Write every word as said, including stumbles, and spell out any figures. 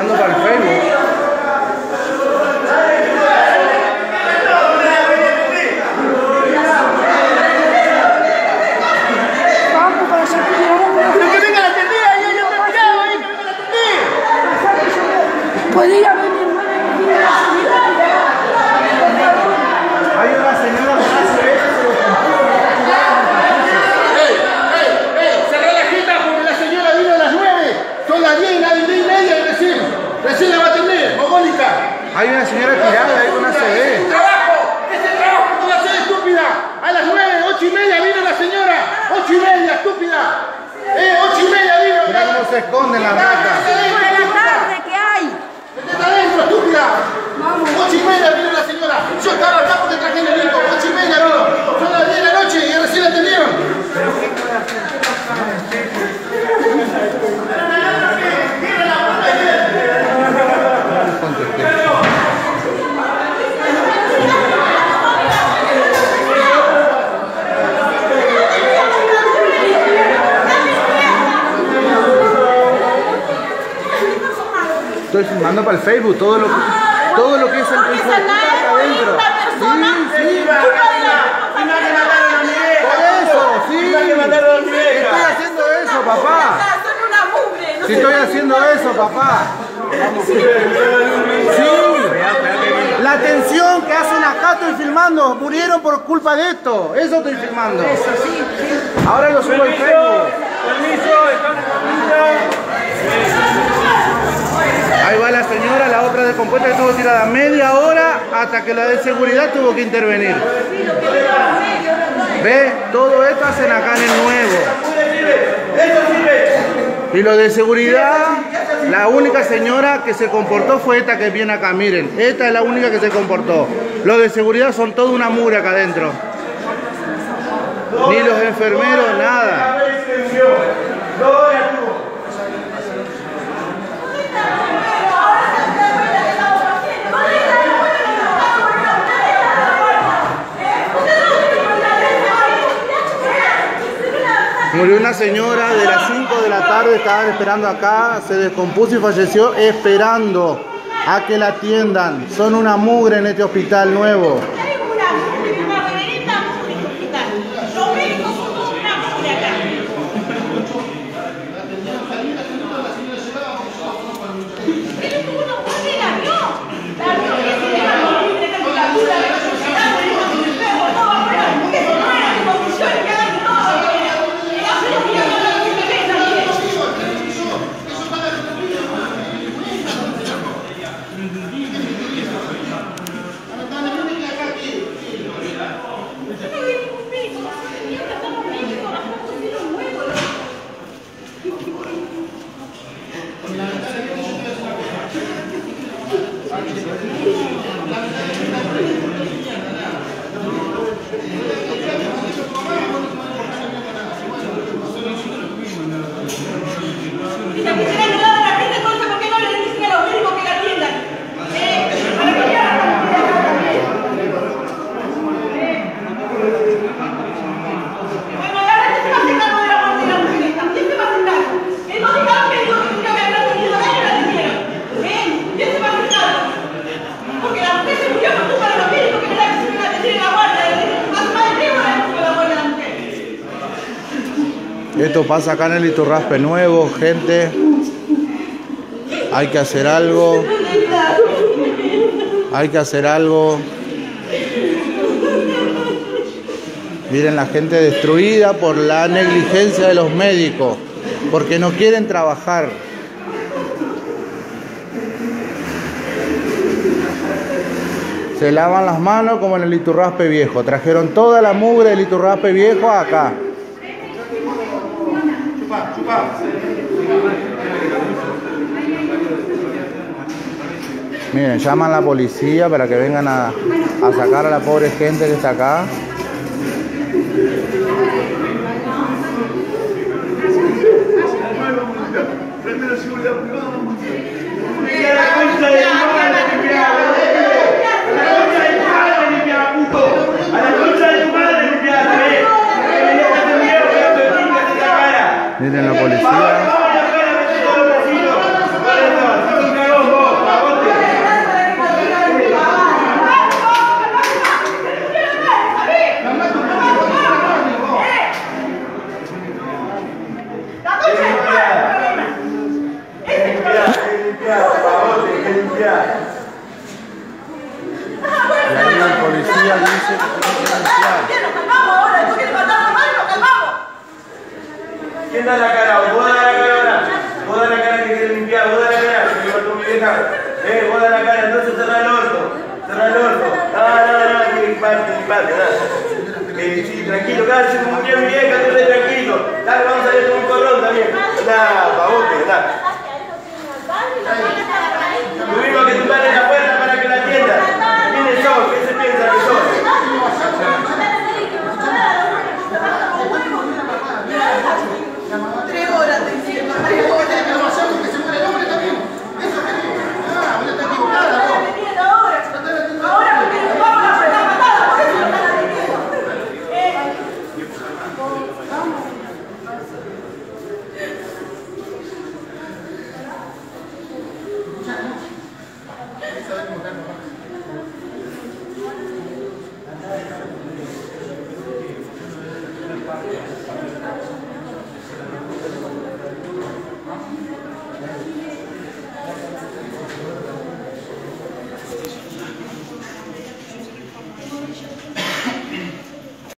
filmando para el Facebook. Vamos para allá. ¡Pero que venga la atendida! ¡Ahí hay otro tirado! ¡Ahí que venga la atendida! Podría venir, hermana, que tiene la señora. Hay una señora que hace eso. ¡Ey! ¡Ey! ¡Ey! ¡Cerrá la jeta porque la señora vino a las nueve! Son las diez, las diez y media y recién. Recién la va a atender, mogólica. Hay una señora tirada ahí con una C ¡Es D. un trabajo! ¡Es el trabajo que tú vas a hacer, estúpida! A las nueve, ocho y media vino la señora. ¡Ocho y media, estúpida! ¡Eh! ¡Ocho y media vino! Mira cómo se esconden las ratas. ¿Qué hay? ¡Métete adentro, estúpida! Ocho y media vino la señora. Yo estaba acá porque traje el niño. Ocho y media vino. Son las diez de la noche y recién la atendieron. Estoy filmando para el Facebook todo lo que, todo lo que es el hijo de puta acá adentro. Sí, sí. Por eso, sí. Estoy haciendo eso, papá. Si estoy haciendo eso, papá. Sí. La atención que hacen acá estoy filmando. Murieron por culpa de esto. Eso estoy filmando. Ahora lo subo al Facebook. Ahí va la señora, la otra descompuesta que estuvo tirada media hora hasta que la de seguridad tuvo que intervenir. ¿Ve? Todo esto hacen acá en el nuevo. Y lo de seguridad, la única señora que se comportó fue esta que viene acá, miren. Esta es la única que se comportó. Los de seguridad son toda una mura acá adentro. Ni los enfermeros, nada. Murió una señora de las cinco de la tarde, estaban esperando acá, se descompuso y falleció esperando a que la atiendan. Son una mugre en este hospital nuevo. Esto pasa acá en el Iturraspe nuevo, gente. Hay que hacer algo. Hay que hacer algo. Miren la gente destruida por la negligencia de los médicos, porque no quieren trabajar. Se lavan las manos como en el Iturraspe viejo. Trajeron toda la mugre del Iturraspe viejo acá. Miren, llaman a la policía para que vengan a, a sacar a la pobre gente que está acá. Miren la policía. ¿Quién da la cara? Vos da la cara ahora. Vos da la cara que quieres limpiar, vos da la cara que me mató mi vieja. Eh, vos da la cara, entonces cerrá el orto. Cerrá el orto. No, no, no, que limparte, limparte, nada. Eh, sí, tranquilo, cállate como un día mi vieja, tú estés tranquilo. Dale, vamos a salir con un corrón también. Nada, pavote, nada. Tuvimos que tumbarle la puerta para que la atienda. ¿Quiénes son? ¿Qué se piensa que son? Tres horas te hicieron, tres horas. Que se muere el hombre también. Eso es que ah, vos estás equivocada, vos. Ahora porque nos vamos a la matada, por eso no están atendiendo. Eh.